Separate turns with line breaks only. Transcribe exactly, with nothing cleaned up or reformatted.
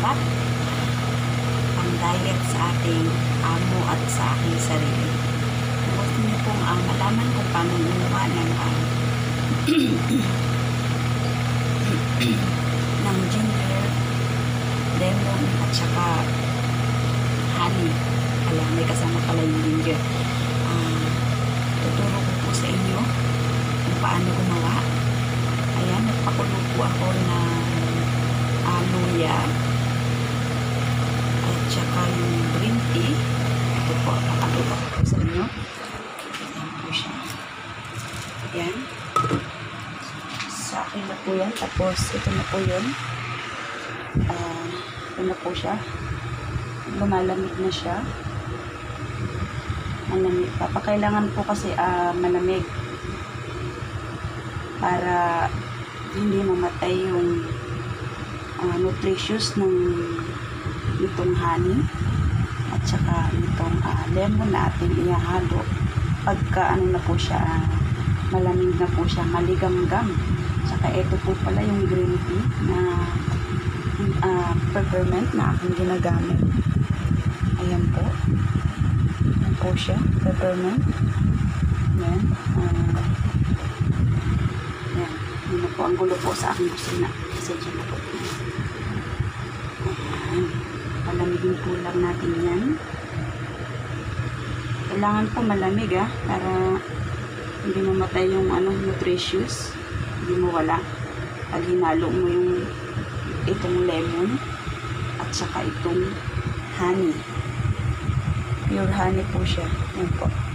masarap ang diet sa ating amo at sa aking sarili. Kung gusto niyo pong uh, malaman kung paano gumawa ng uh, ng ginger, lemon at saka honey. Alam, may kasama pala yung ginger. Uh, tuturo ko po sa inyo kung paano gumawa. Ayan, nagpakulo po ako ng uh, luya at saka yung green tea. Ito po, nakatuto ko po sa inyo. Ayan po siya. Ayan. Sa akin na po yan. Tapos, ito na po yun. Uh, ito na po siya. Lumalamig na siya. Malamig. Papakailangan po kasi uh, malamig para hindi mamatay yung uh, nutritious ng itong honey at saka itong uh, lemon na ating ihahalo pagka ano na po siya, uh, malamig na po siya, maligamgam. Saka ito po pala yung green tea na uh, peppermint na aking ginagamit. Ayan po. Ayan po siya, peppermint. Ayan. Uh, ayan. Ayan na po ang gulo po sa aking kusina. Kasi dyan na po. Ayan. Palamigin po lang natin yan. Kailangan po malamig ah, para hindi mamatay yung ano, nutritious. Hindi mo wala. Pag hinalo mo yung itong lemon at saka itong honey. Pure honey po siya. Yan po.